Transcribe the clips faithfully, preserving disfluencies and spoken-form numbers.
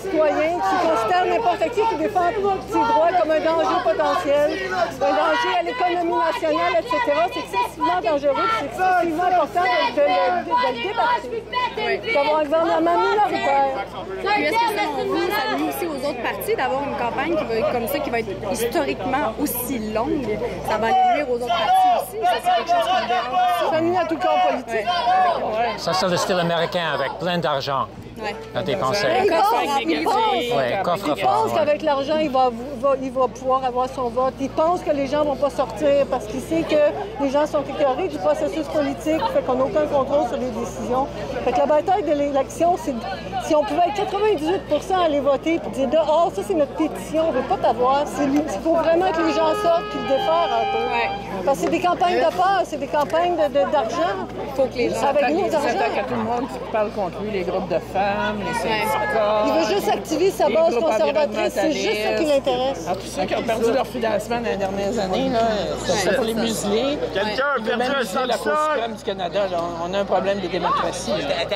citoyens qui considèrent n'importe qui qui défend ses droits comme un danger potentiel, un danger à l'économie nationale, et cetera. C'est excessivement dangereux, c'est excessivement important de, de, de, de le débattre, oui. D'avoir un gouvernement minoritaire. Puis est-ce que selon vous, ça nuit aussi aux autres partis d'avoir une campagne qui va être comme ça, qui va être historiquement aussi longue? Ça va aller nuire aux autres partis aussi? Ça, c'est quelque chose qui me dérange aussi. Ça nuit à tout camp politique. Ouais. Ouais. Ça, c'est le style américain avec plein d'argent. Ouais. À dépenser. Il pense, il pense, ouais, il pense qu'avec l'argent, il va, va, il va pouvoir avoir son vote. Il pense que les gens ne vont pas sortir parce qu'il sait que les gens sont écœurés du processus politique, fait qu'on n'a aucun contrôle sur les décisions. Fait que la bataille de l'élection, c'est si on pouvait être quatre-vingt-dix-huit pour cent aller voter et dire « Ah, ça, c'est notre pétition, on ne veut pas t'avoir. » Il faut vraiment que les gens sortent et le défaire un peu. Ouais. Parce que c'est des campagnes de peur, c'est des campagnes d'argent. Il faut que les gens... Avec nous, d'argent. Il que tout le monde parle contre lui, les groupes de femmes, les syndicats... Il veut juste activer sa base conservatrice, c'est juste ça qui l'intéresse. Alors, tous ceux qui ont perdu leur financement dans les dernières années, c'est pour les museler. Quelqu'un a perdu un sol. La Cour suprême du Canada, là, on a un problème de démocratie.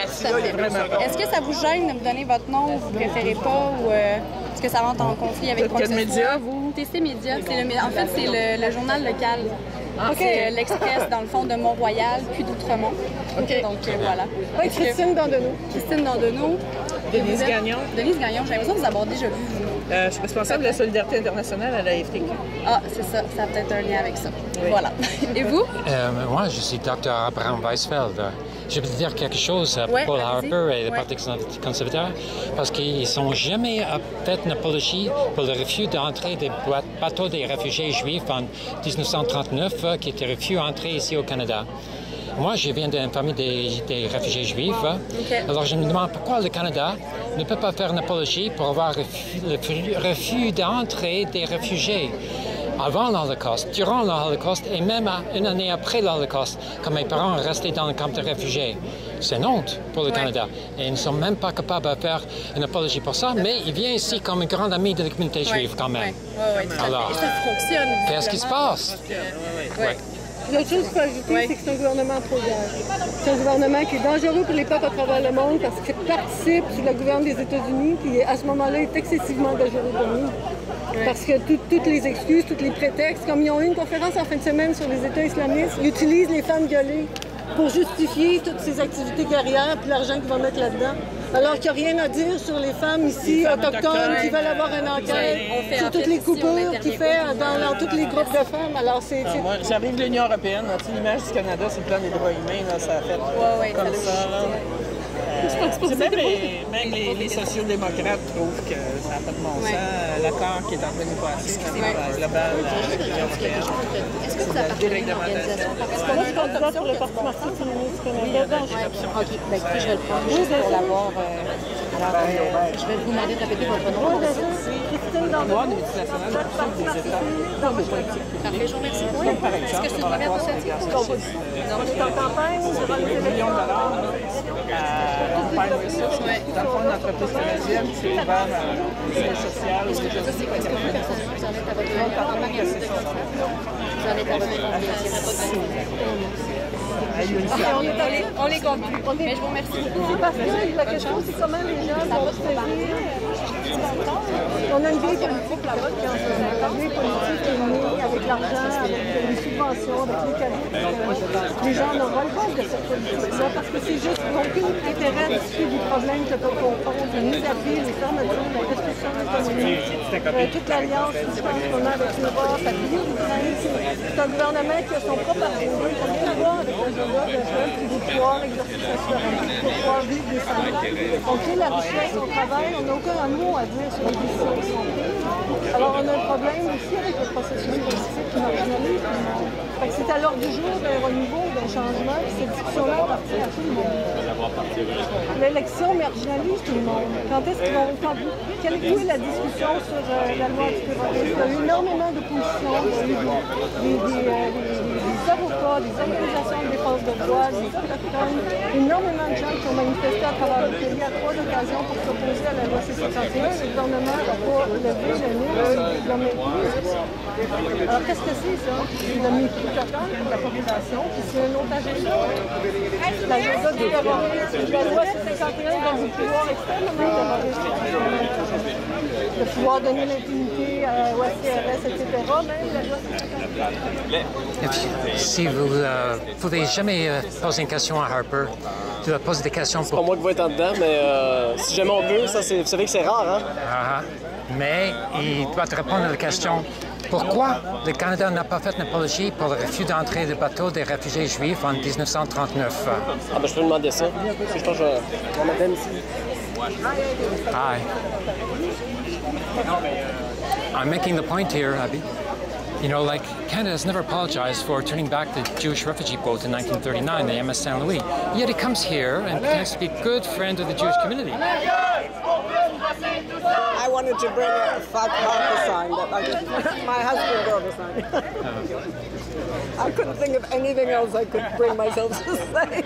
Est-ce que ça vous gêne de me donner votre nom ou vous préférez pas ou euh, est-ce que ça rentre en conflit avec quoi que ce soit? Quel média, vous? T C Média. En fait, c'est le, le journal local. Okay. C'est l'Express, dans le fond, de Mont-Royal, puis d'Outremont. Okay. Donc, euh, voilà. Oui, Christine Dandonneau. Christine Dandonneau. Denise Gagnon. Denise Gagnon, j'ai l'impression que vous avez déjà vu. Euh, je suis responsable de la solidarité internationale à la F T Q. Ah, c'est ça. Ça a peut-être un lien avec ça. Oui. Voilà. Et vous? Euh, moi, je suis docteur Abraham Weisfeld. Je peux te dire quelque chose à ouais, Paul Harper et le ouais. Parti conservateur, parce qu'ils n'ont jamais fait une apologie pour le refus d'entrée des bateaux des réfugiés juifs en dix-neuf cent trente-neuf, qui étaient refus d'entrer ici au Canada. Moi, je viens d'une famille des, des réfugiés juifs. Okay. Alors, je me demande pourquoi le Canada ne peut pas faire une apologie pour avoir le refus d'entrée des réfugiés. Avant l'Holocauste, durant l'Holocauste et même une année après l'Holocauste, quand mes parents restaient dans le camp de réfugiés. C'est une honte pour le ouais. Canada. Et ils ne sont même pas capables de faire une apologie pour ça, mais il vient ici comme un grand ami de la communauté juive ouais. quand même. Ouais. Ouais, alors, ça fonctionne. Qu'est-ce qui se passe? Que... Ouais. L'autre chose qu'il faut ajouter, oui. c'est que c'est un gouvernement pro-guerre. C'est un gouvernement qui est dangereux pour les peuples à travers le monde parce qu'il participe sous la gouverne des États-Unis, qui à ce moment-là est excessivement dangereux pour nous. Oui. Parce que tout, toutes les excuses, tous les prétextes, comme ils ont eu une conférence en fin de semaine sur les États islamistes, ils utilisent les femmes violées pour justifier toutes ces activités guerrières et l'argent qu'ils vont mettre là-dedans. Alors qu'il n'y a rien à dire sur les femmes ici, les femmes autochtones, autochtones, qui veulent avoir une enquête, ouais, sur toutes les coupures qu'il fait dans, dans tous les groupes de femmes. Alors, c'est... Ah, moi, j'arrive de l'Union européenne, l'image du Canada, c'est le plan des droits humains, là, ça a fait ouais, ouais, comme ça. ça là. Euh, même les, même les, les sociodémocrates trouvent que ça n'a pas de bon sens. Ouais. L'accord qui est en train de nous passer au niveau global avec l'Union européenne. Est-ce que vous appartenez à une organisation? Est-ce que moi, je suis candidate pour le Parti marxiste féministe du Canada? OK. Bien, écoutez, je vais le prendre juste pour l'avoir. Alors, euh, je vais vous demander de répéter votre nom. Oui, bien sûr. Christine Dandonneau. Loi de l'utilisation des États dans les politiques publiques. Parfait, je vous remercie. Par exemple, est-ce que c'est une première initiative? Non, on est en campagne, on va les millions de dollars à Empire Research. Dans le fond, une entreprise canadienne qui s'est ouverte à l'aide sociale aux États-Unis. Est-ce que vous, personnellement, vous en êtes à votre campagne de cancer? Vous en êtes à votre campagne? On, est allé, on les compte plus. Mais je vous remercie beaucoup. C'est parce que la question, c'est comment les gens vont se saisir. On a une vieille politique là-bas qui est en ce moment. La vieille politique est née avec l'argent, avec les subventions, avec les cadeaux. Les gens n'ont pas le compte de cette politique-là parce que c'est juste, ils n'ont aucun intérêt à discuter du problème que peuvent comprendre, les initiatives, les fermetures, la destruction de l'économie, euh, toute l'alliance qu'on a avec l'Europe, la vie l'Ukraine. C'est un gouvernement qui a son propre agenda. Il n'a rien à voir avec l'agenda de jeunes qui vont pouvoir exercer sa souveraineté, pour pouvoir vivre décemment. On crée la richesse, on travaille, on n'a aucun mot à dire sur les décisions qui sont prises. Alors on a un problème aussi avec le processus politique qui marginalise tout le monde. C'est à l'ordre du jour d'un renouveau, d'un changement, puis cette discussion-là appartient à tout le monde. L'élection marginalise tout le monde. Quand est-ce qu'ils vont... Quand, quelle est la discussion sur euh, la loi antiterroriste? Il y a eu énormément d'opposition, il y a eu des, des, des, euh, des, des avocats, des organisations de défense de droits, des autochtones, énormément de gens qui ont manifesté à travers le pays à trois occasions pour s'opposer à la loi C cinquante et un. Le gouvernement n'a pas levé le nez, il l'a maintenu. Alors, qu'est-ce que c'est, ça? C'est le mépris total pour la population, puis c'est un autre agenda. L'agenda du terrorisme, la loi C cinquante et un donne du pouvoir extrêmement terroriste. Le pouvoir donner l'impunité au S C R S, et cetera. Même la loi C cinquante et un. Et puis, si vous ne euh, pouvez jamais euh, poser une question à Harper, tu dois poser des questions pour... C'est pas moi qui vais être en dedans, mais euh, si jamais on peut, ça, c'est, vous savez que c'est rare, hein? Ah, mais il doit te répondre à la question. Pourquoi le Canada n'a pas fait une apologie pour le refus d'entrée de bateaux des réfugiés juifs en dix-neuf cent trente-neuf? Ah ben je peux demander ça. Je pense que je vais madame ici. Hi. I'm making the point here, Abby. You know, like, Canada has never apologized for turning back the Jewish refugee boat in nineteen thirty-nine, the M S Saint Louis. Yet he comes here and pretends to be a good friend of the Jewish community. I wanted to bring a Fat Harper sign, but I just, my husband brought a sign. I couldn't think of anything else I could bring myself to say.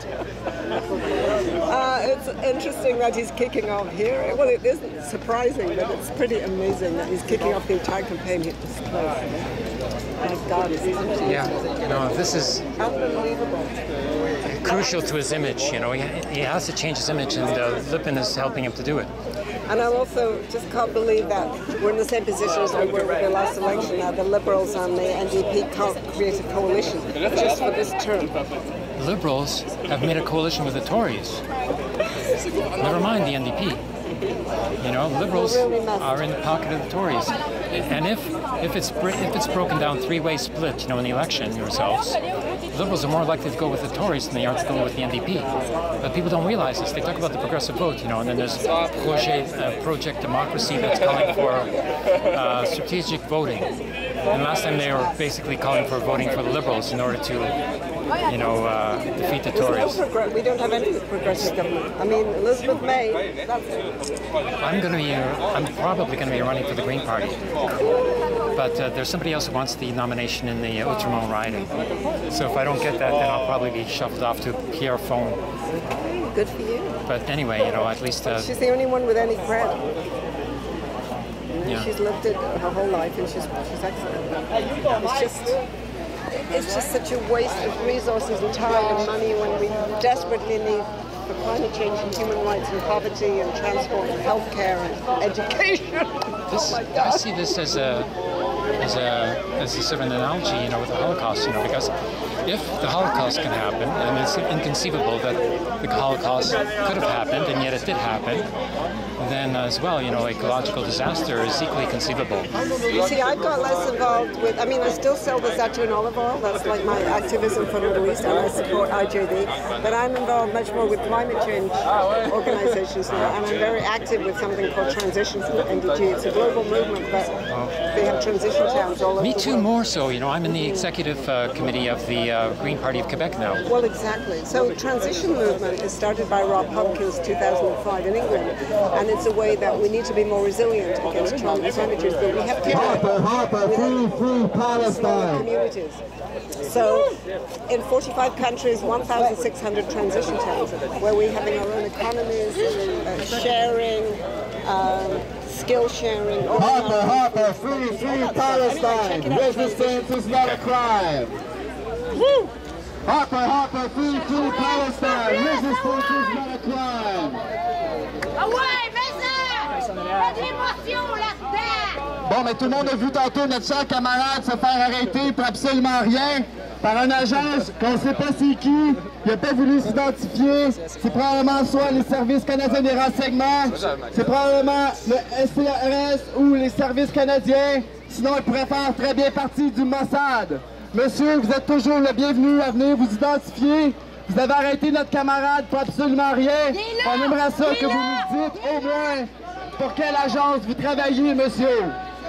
uh, it's interesting that he's kicking off here. Well, it isn't surprising, but it's pretty amazing that he's kicking off the entire campaign at this place. My God, is this Yeah, you know, this is unbelievable. Crucial to his image. You know, he, he has to change his image, and uh, Lippin is helping him to do it. And I also just can't believe that we're in the same position as we were with the last election. Now the Liberals and the N D P can't create a coalition just for this term. Liberals have made a coalition with the Tories. Never mind the N D P. You know, Liberals are in the pocket of the Tories. And if if it's if it's broken down three-way split, you know, in the election yourselves, Liberals are more likely to go with the Tories than they are to go with the N D P. But people don't realize this. They talk about the progressive vote, you know, and then there's Project, uh, Project Democracy that's calling for uh, strategic voting. And last time they were basically calling for voting for the Liberals in order to, you know, uh, defeat the Tories. No we don't have any progressive government. I mean, Elizabeth May, that's it. I'm going to be, uh, I'm probably going to be running for the Green Party. But uh, there's somebody else who wants the nomination in the uh, Outremont riding. So if I don't get that, then I'll probably be shuffled off to Pierre Fon. Good for you. But anyway, you know, at least... Uh, she's the only one with any cred. Yeah. She's lived it her whole life, and she's she's excellent. It's just it's just such a waste of resources and time and money when we desperately need for climate change and human rights and poverty and transport and healthcare and education. This, oh I see this as a as a as a sort of an analogy, you know, with the Holocaust, you know, because if the Holocaust can happen, and it's inconceivable that the Holocaust could have happened, and yet it did happen, then as well, you know, ecological disaster is equally conceivable. You see, I got less involved with, I mean, I still sell the Zatoun olive oil, that's like my activism for the Middle East, and I support I J D, but I'm involved much more with climate change organizations now, and I'm very active with something called Transitions N D G. It's a global movement, but they have transition towns all over Me the too, world. more so. You know, I'm in the executive uh, committee of the uh, Green Party of Quebec now. Well, exactly. So transition movement is started by Rob Hopkins two thousand five in England, and it's a way that we need to be more resilient against climate change, but we have to Harper, Harper, free, free Palestine. Communities. So, in forty-five countries, one thousand six hundred transition towns, where we're having our own economies, uh, sharing, um, skill sharing. Harper, Harper, free, free Palestine. Resistance is not a crime. Woo! Harper, Harper, free, free Palestine. Resistance is not a crime. Ah ouais, mais ça! Il y a de l'émotion là-dedans! Bon, mais tout le monde a vu tantôt notre cher camarade se faire arrêter pour absolument rien par un agence qu'on ne sait pas c'est qui. Il n'a pas voulu s'identifier. C'est probablement soit les services canadiens des renseignements, c'est probablement le S C R S ou les services canadiens. Sinon, il pourrait faire très bien partie du Mossad. Monsieur, vous êtes toujours le bienvenu à venir vous identifier. Vous avez arrêté notre camarade pour absolument rien. On aimerait ça que vous nous dites au moins pour quelle agence vous travaillez, monsieur.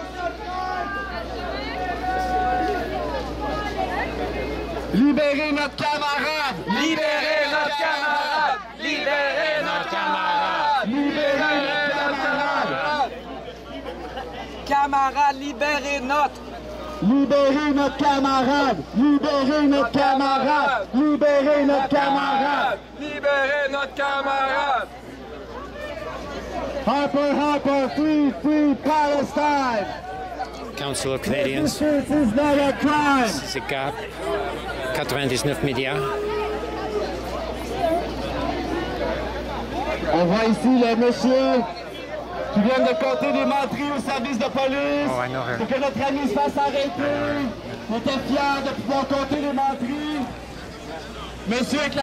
Libérez notre camarade! Libérez notre camarade! Libérez notre camarade! Libérez notre camarade! Camarade, libérez notre Libérez notre camarade! Libérez notre camarade! Libérez notre camarade! Libérez notre camarade! Harper, Harper, free, free Palestine! Council of Canadians. C'est quatre-vingt-dix-neuf milliards. On voit ici le monsieur qui vient de compter des menteries au service de police oh, I know her. pour que notre ami se fasse arrêter. On était fiers de pouvoir compter des menteries. Monsieur